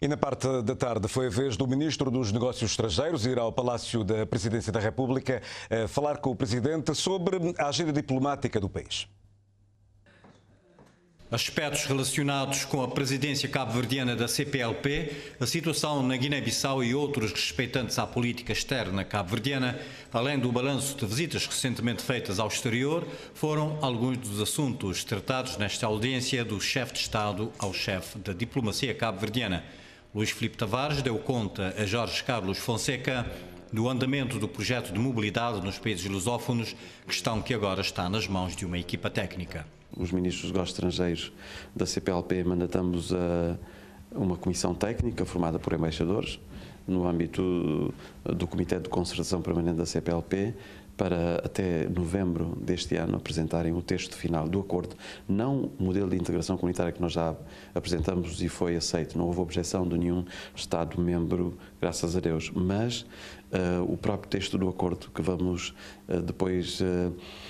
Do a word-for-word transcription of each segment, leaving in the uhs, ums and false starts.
E na parte da tarde foi a vez do Ministro dos Negócios Estrangeiros ir ao Palácio da Presidência da República falar com o Presidente sobre a agenda diplomática do país. Aspectos relacionados com a presidência cabo-verdiana da C P L P, a situação na Guiné-Bissau e outros respeitantes à política externa cabo-verdiana, além do balanço de visitas recentemente feitas ao exterior, foram alguns dos assuntos tratados nesta audiência do chefe de Estado ao chefe da diplomacia cabo-verdiana. Luís Filipe Tavares deu conta a Jorge Carlos Fonseca do andamento do projeto de mobilidade nos países lusófonos, questão que agora está nas mãos de uma equipa técnica. Os ministros dos negócios estrangeiros da C P L P mandatamos a uma comissão técnica formada por embaixadores no âmbito do Comitê de Concertação Permanente da C P L P para até novembro deste ano apresentarem o texto final do acordo, não o modelo de integração comunitária que nós já apresentamos e foi aceito, não houve objeção de nenhum Estado-membro, graças a Deus, mas uh, o próprio texto do acordo que vamos uh, depois uh,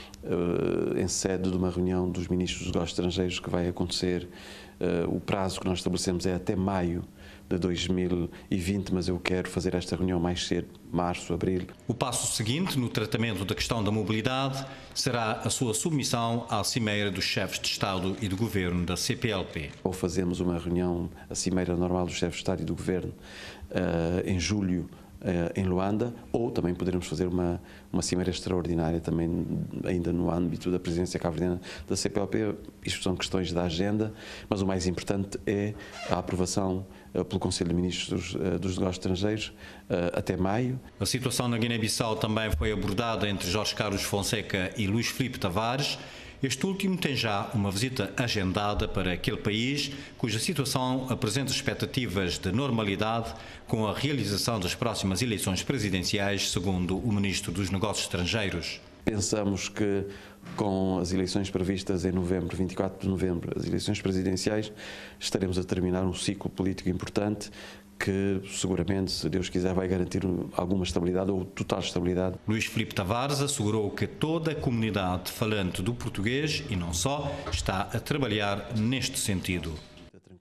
Uh, em sede de uma reunião dos ministros dos negócios estrangeiros que vai acontecer, uh, o prazo que nós estabelecemos é até maio de dois mil e vinte, mas eu quero fazer esta reunião mais cedo, março, abril. O passo seguinte no tratamento da questão da mobilidade será a sua submissão à Cimeira dos Chefes de Estado e do Governo da C P L P. Ou fazemos uma reunião, a Cimeira Normal dos Chefes de Estado e do Governo, uh, em julho, em Luanda, ou também poderemos fazer uma, uma cimeira extraordinária também ainda no âmbito da presidência cabo-verdiana da C P L P. Isto são questões da agenda, mas o mais importante é a aprovação pelo Conselho de Ministros dos Negócios Estrangeiros até maio. A situação na Guiné-Bissau também foi abordada entre Jorge Carlos Fonseca e Luís Filipe Tavares. Este último tem já uma visita agendada para aquele país, cuja situação apresenta expectativas de normalidade com a realização das próximas eleições presidenciais, segundo o Ministro dos Negócios Estrangeiros. Pensamos que com as eleições previstas em novembro, vinte e quatro de novembro, as eleições presidenciais, estaremos a terminar um ciclo político importante que seguramente, se Deus quiser, vai garantir alguma estabilidade ou total estabilidade. Luís Filipe Tavares assegurou que toda a comunidade falante do português, e não só, está a trabalhar neste sentido.